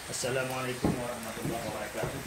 Assalamualaikum warahmatullahi wabarakatuh.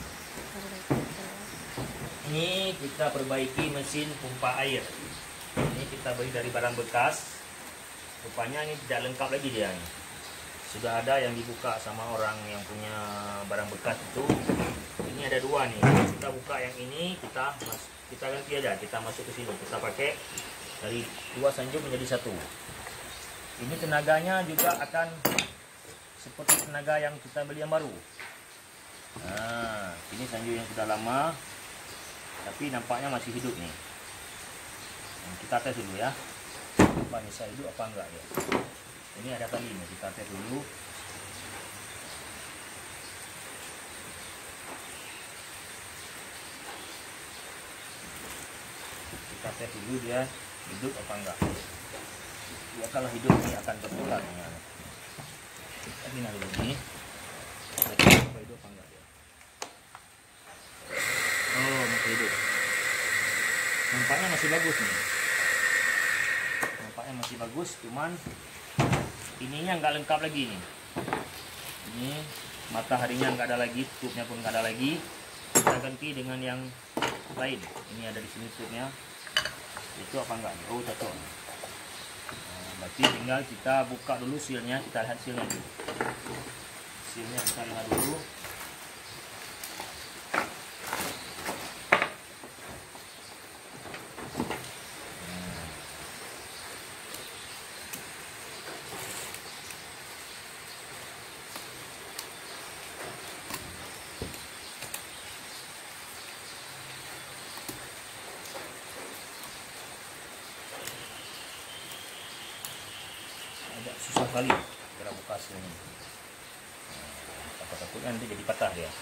Ini kita perbaiki mesin pompa air. Ini kita beli dari barang bekas. Rupanya ini tidak lengkap lagi dia. Sudah ada yang dibuka sama orang yang punya barang bekas itu. Ini ada dua nih. Kita buka yang ini, kita ganti aja. Kita masuk ke sini. Kita pakai dari dua sanjung menjadi satu. Ini tenaganya juga akan seperti tenaga yang kita beli yang baru. Nah, ini sanjung yang sudah lama, tapi nampaknya masih hidup nih. Kita tes dulu ya, apa bisa hidup apa enggak ya. Ini ada tali nih, kita tes dulu. Kita tes dulu dia hidup apa enggak. Ya, kalau hidup ini akan berputar nih. Ini dulu nih. Apa hidup apa enggak ya? Oh, masih hidup. Nampaknya masih bagus nih. Nampaknya masih bagus, cuman ininya nggak lengkap lagi nih. Ini mataharinya nggak ada lagi, tutupnya pun nggak ada lagi. Kita ganti dengan yang lain. Ini ada di sini tutupnya. Itu apa enggak nih? Oh, cocok. Berarti tinggal kita buka dulu sealnya, kita lihat sealnya dulu. Sealnya kita lihat dulu. Agak susah kali cara buka sealnya. Takutnya nanti jadi patah dia.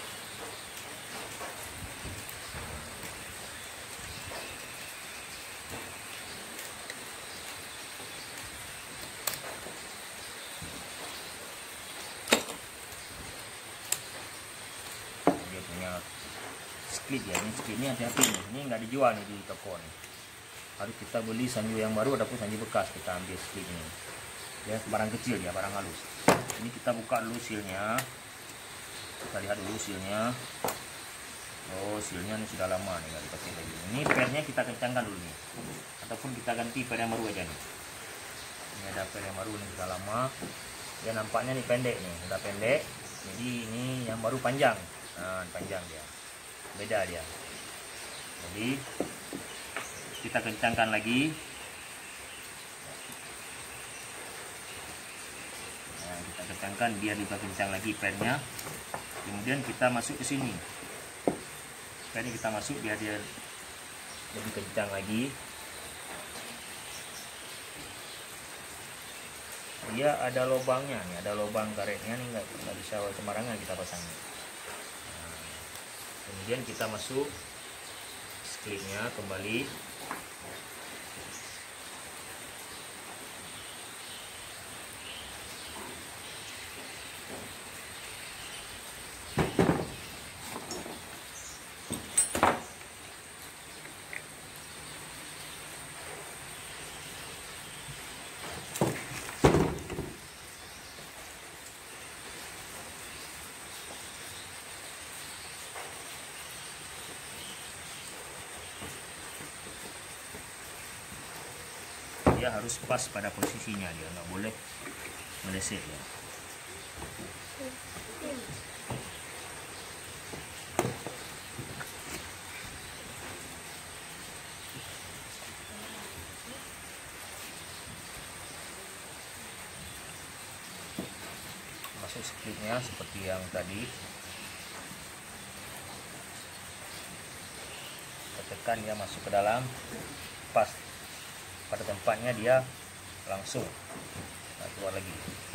Dia punya split ya, ini splitnya hati-hati nih. Ini nggak dijual nih di toko nih. Harus kita beli sanjung yang baru ataupun sanjung bekas, kita ambil split ini. Ya, barang kecil ya, barang halus. Ini kita buka dulu sealnya. Kita lihat dulu sealnya. Oh, sealnya ini sudah lama nih, nggak dipakai lagi. Ini pernya kita kencangkan dulu nih, ataupun kita ganti per yang baru aja nih. Ini ada per yang baru nih, sudah lama. Ya, nampaknya nih pendek nih, sudah pendek. Jadi ini yang baru panjang. Nah, panjang dia, beda dia. Jadi kita kencangkan lagi. Kita kencangkan biar juga kencang lagi pernya. Kemudian kita masuk ke sini. Pernya kita masuk biar dia lebih kencang lagi. Dia ada lubangnya nih, ada lubang karetnya nih, nggak bisa sembarangan kita pasang. Nah, kemudian kita masuk sklipnya kembali. Dia harus pas pada posisinya, dia nggak boleh meleset ya. Masuk splitnya seperti yang tadi. Kita tekan dia masuk ke dalam, pas pada tempatnya, dia langsung keluar lagi.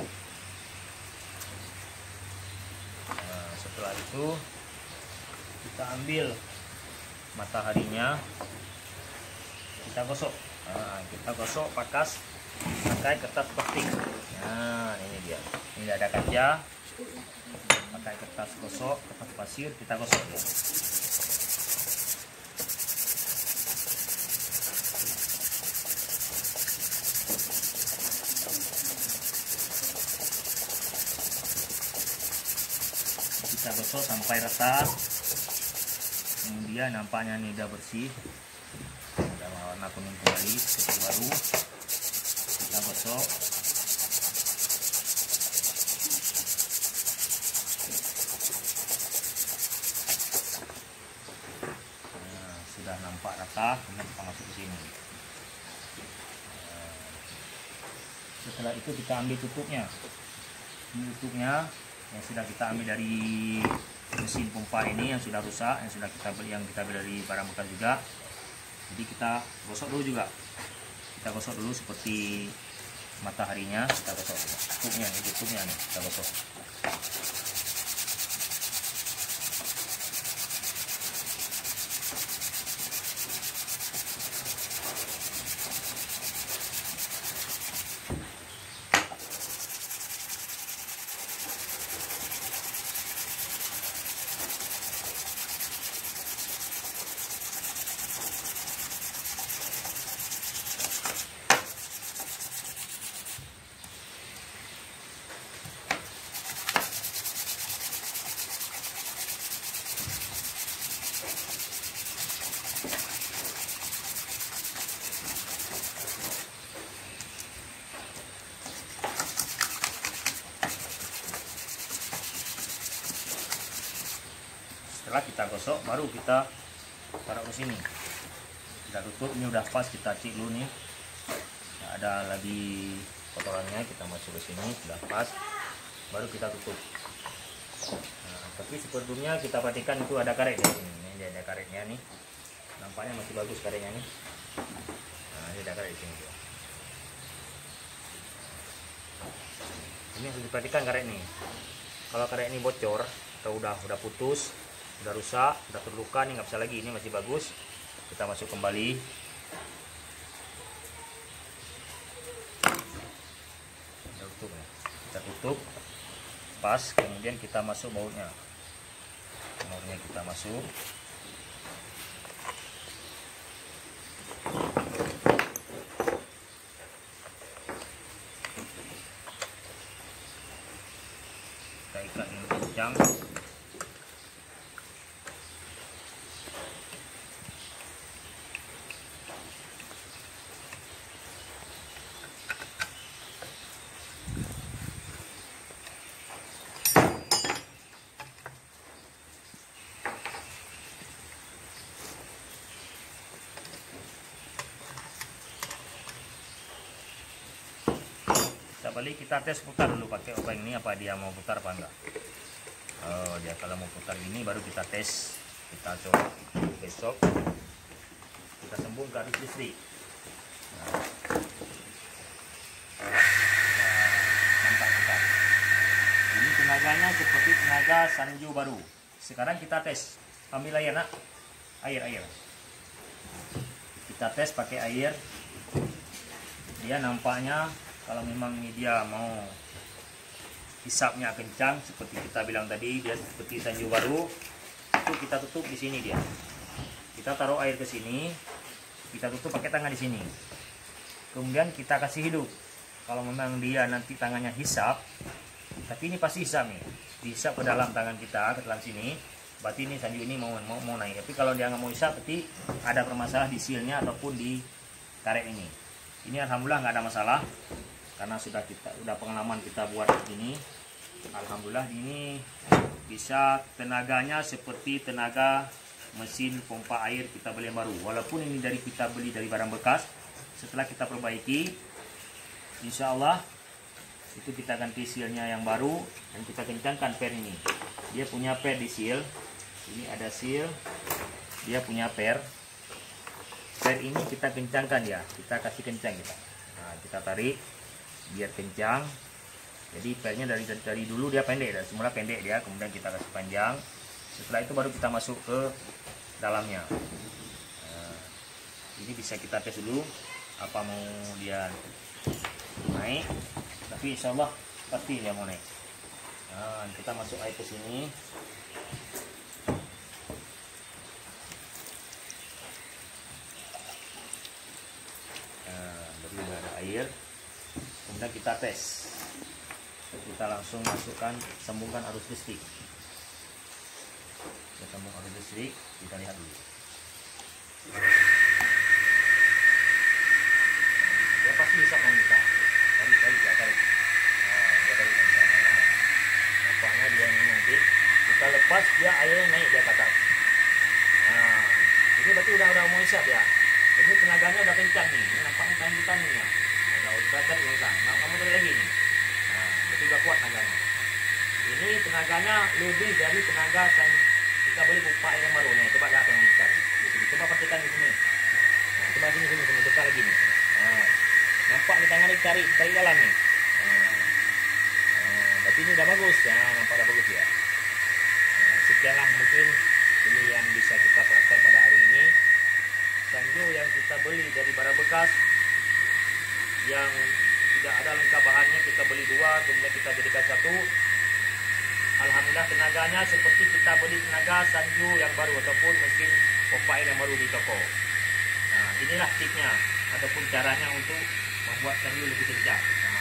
Nah, setelah itu kita ambil mataharinya, kita gosok. Nah, kita gosok pakai kertas plastik. Nah, ini dia. Ini ada kaca. Pakai kertas gosok, kertas pasir, kita gosok ya. kita gosok sampai rata. Kemudian nampaknya ini udah bersih, udah warna kuning kembali seperti baru. Kita gosok. Nah, sudah nampak rata, kemudian kita masuk ke sini. Setelah itu kita ambil tutupnya. Ini tutupnya yang sudah kita ambil dari mesin pompa ini yang sudah rusak, yang kita beli dari barang bekas juga. Jadi kita gosok dulu juga. Kita gosok dulu seperti mataharinya, kita gosok tutupnya nih, kita gosok. Setelah kita gosok, baru kita taruh ke sini. Kita tutup, ini udah pas, kita cek dulu nih. Nggak ada lagi kotorannya, kita masuk ke sini, sudah pas. Baru kita tutup. Nah, tapi sebelumnya kita perhatikan itu ada karet di sini. Ini ada karetnya nih. Nampaknya masih bagus karetnya nih. Nah, ini ada karet di sini. Ini harus diperhatikan karet nih. Kalau karet ini bocor atau udah putus, udah rusak, udah terluka, nih nggak bisa lagi. Ini masih bagus, kita masuk kembali. Kita tutup pas, kemudian kita masuk bautnya. Kita masuk. Kita ikat ini kencang. Balik kita tes putar dulu pakai obeng ini, apa dia mau putar apa enggak. Oh, dia kalau mau putar ini baru kita tes. Kita coba besok kita sambung ke arus listrik. Mantap. Ini tenaganya seperti tenaga Sanju baru. Sekarang kita tes, ambil air nak, air. Kita tes pakai air. Dia nampaknya kalau memang dia mau hisapnya kencang seperti kita bilang tadi, dia seperti Sanju baru, itu kita tutup di sini dia. Kita taruh air ke sini, kita tutup pakai tangan di sini. Kemudian kita kasih hidup. Kalau memang dia nanti tangannya hisap, tapi ini pasti hisap nih, dihisap ke dalam tangan kita, ke dalam sini. Berarti ini Sanju ini mau naik. Tapi kalau dia nggak mau hisap, berarti ada permasalahan di sealnya ataupun di karet ini. Ini alhamdulillah nggak ada masalah. Karena sudah pengalaman kita buat ini, alhamdulillah ini bisa tenaganya seperti tenaga mesin pompa air kita beli yang baru. Walaupun ini kita beli dari barang bekas, setelah kita perbaiki, insya Allah itu kita ganti sealnya yang baru dan kita kencangkan per ini. Dia punya per di seal, ini ada seal, dia punya per. Per ini kita kencangkan ya, kita kasih kencang kita. Nah, kita tarik biar kencang. Jadi pernya dari dulu dia pendek, dari semula pendek dia, kemudian kita kasih panjang. Setelah itu baru kita masuk ke dalamnya. Nah, ini bisa kita tes dulu apa mau dia naik, tapi insya Allah pasti dia mau naik. Nah, kita masuk air ke sini. Nah, baru ada air. Kemudian kita tes, kita langsung masukkan, sambungkan arus listrik. ketemu arus listrik, kita lihat dulu. Dia pasti bisa kita tarik ya, tarik. Nah, dia tarik bisa. Nampaknya dia ini nanti kita lepas, dia airnya naik dia ke atas. Nah, ini berarti udah mau isap ya. Ini tenaganya udah kencang nih. Ini nampaknya tangan kita nih ya. Udah tarik kencang. Nah, kamu tarik lagi nih. Nah, berarti udah kuat tenaganya. Ini tenaganya lebih dari tenaga kita beli pompa air yang baru nih. Coba lihat yang kita. Coba perhatikan di sini. Nah, coba sini dekat lagi nih. Nah, nampak nih tangan ditarik dalam nih. Berarti ini udah bagus ya, nampak udah bagus ya. Nah, sekianlah mungkin ini yang bisa kita praktek pada hari ini. Sanyo yang kita beli dari barang bekas yang tidak ada lengkap bahannya, kita beli 2, kemudian kita jadikan 1. Alhamdulillah tenaganya seperti kita beli tenaga sanyo yang baru ataupun mesin pompa air yang baru di toko. Nah, inilah tipnya ataupun caranya untuk membuat sanyo lebih kencang.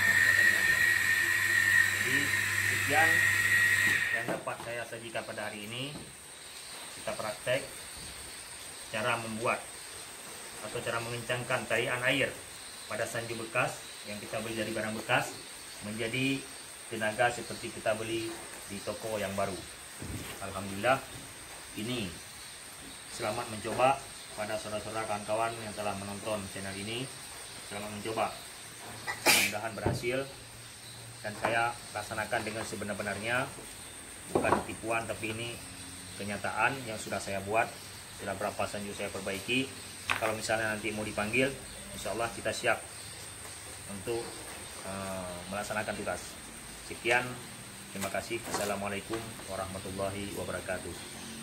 Jadi sekian yang dapat saya sajikan pada hari ini. Kita praktek cara membuat atau cara mengencangkan tarian air pada sanyo bekas yang kita beli dari barang bekas menjadi tenaga seperti kita beli di toko yang baru. Alhamdulillah, ini selamat mencoba pada saudara-saudara kawan-kawan yang telah menonton channel ini. Selamat mencoba, mudah-mudahan berhasil dan saya laksanakan dengan sebenar-benarnya, bukan tipuan tapi ini kenyataan yang sudah saya buat. Sudah berapa sanyo saya perbaiki. Kalau misalnya nanti mau dipanggil, insya Allah kita siap untuk melaksanakan tugas. Sekian, terima kasih. Assalamualaikum warahmatullahi wabarakatuh.